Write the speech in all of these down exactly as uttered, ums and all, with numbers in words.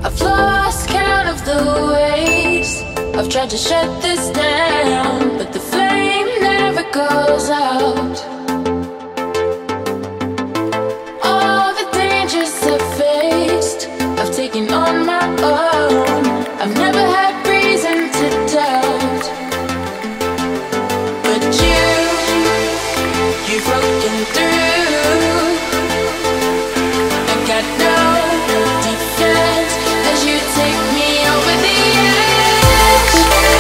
I've lost count of the ways I've tried to shut this down, but the flame never goes out. All the dangers I've faced, I've taken on my own. I've never had reason to doubt, but you, you've broken through. I got no defense as you take me over the edge.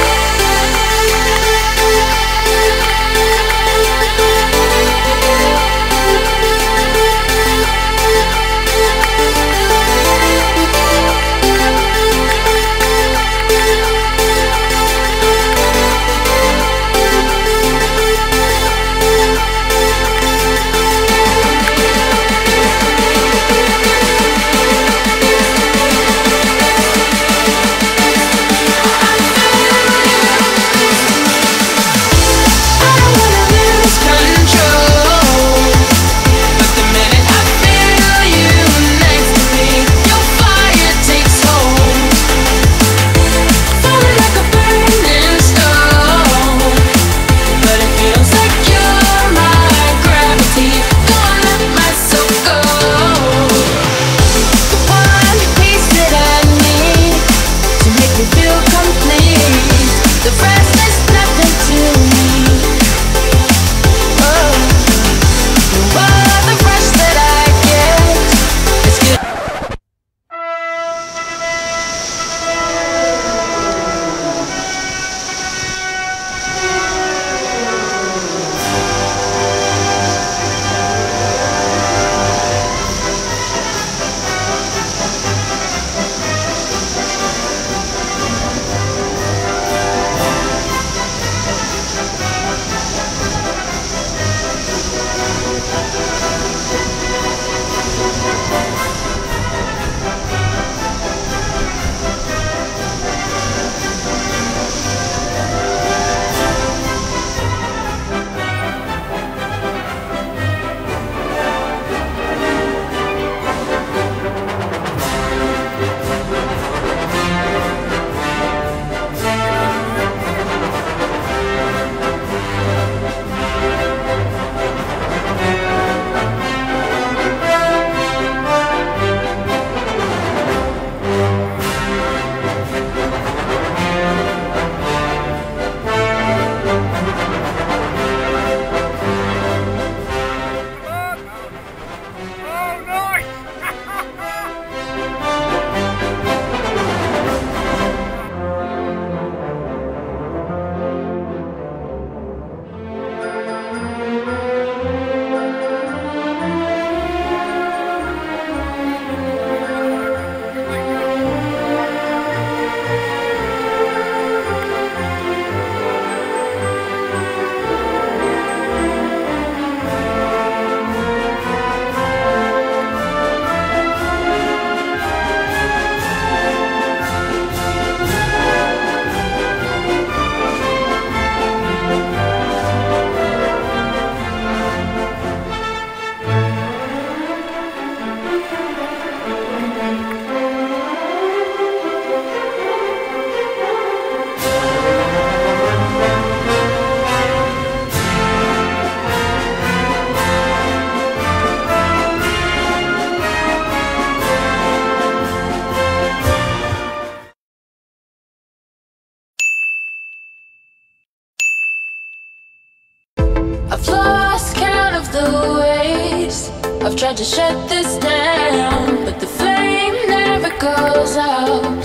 I've lost count of the ways I've tried to shut this down, but the flame never goes out.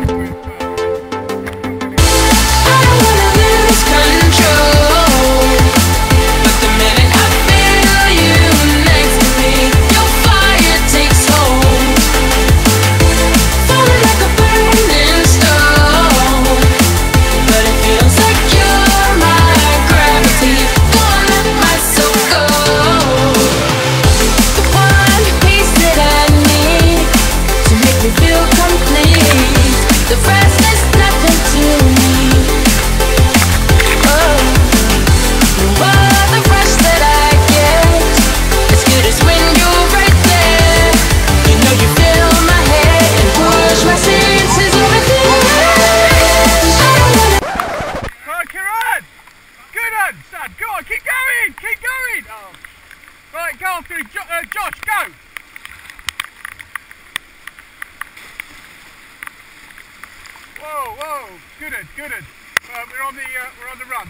I don't wanna lose control, but the minute I feel you next to me, your fire takes hold, falling like a burning stone. But it feels like you're my gravity, won't let my soul go. The one piece that I need to make me feel complete. The rest is nothing to me. Oh, no other rush that I get as good as when you're right there. You know you fill my head and push my Whoa, good, good. Uh, we're on the uh, we're on the run.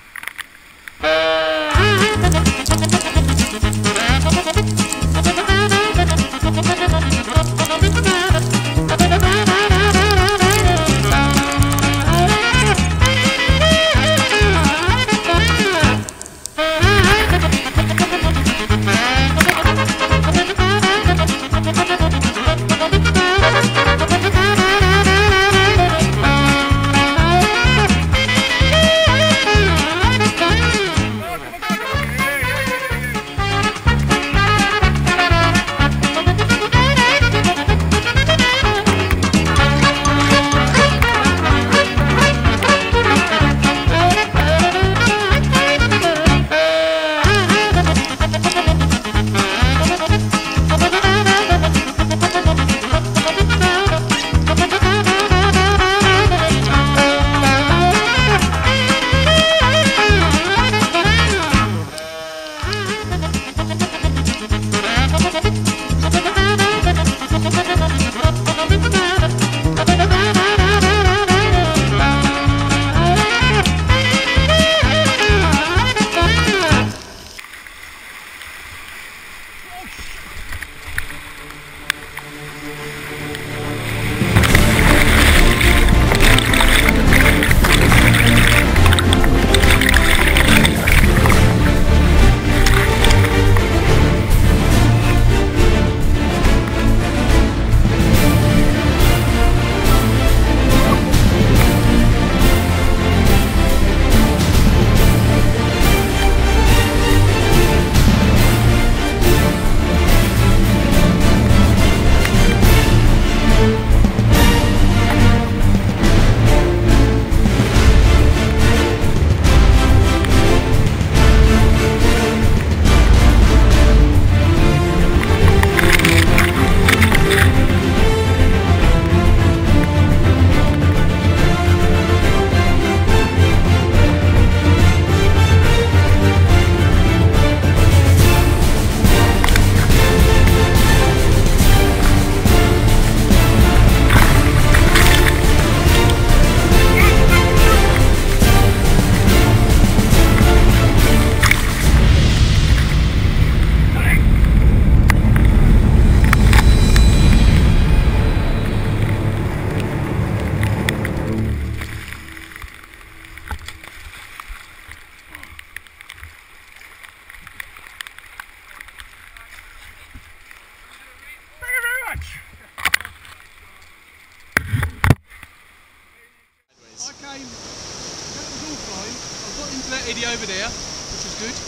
Over there, which was good.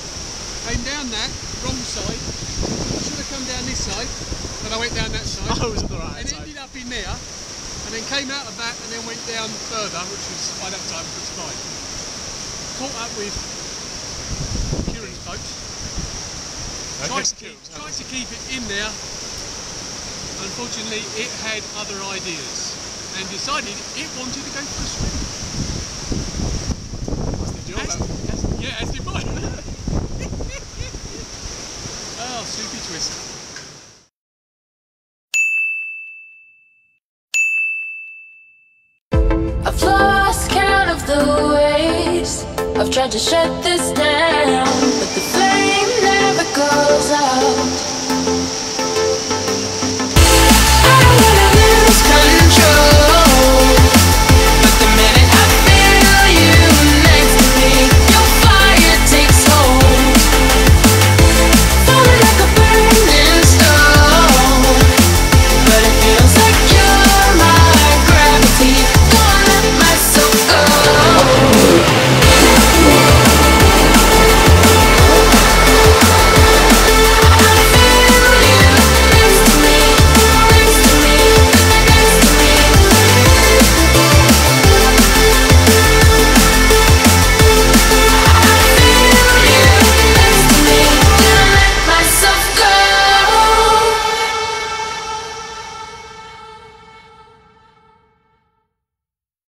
Came down that wrong side. I should have come down this side, but I went down that side. I was at the right and side. ended up in there, and then came out of that, and then went down further, which was by that time was fine. Caught up with Kieran's boat. Tried to, keep, tried to keep it in there. Unfortunately, it had other ideas and decided it wanted to go for a swim. As, as, yeah, as did mine. Oh, soupy twist. I've lost count of the ways I've tried to shut this down, but the flame never goes out.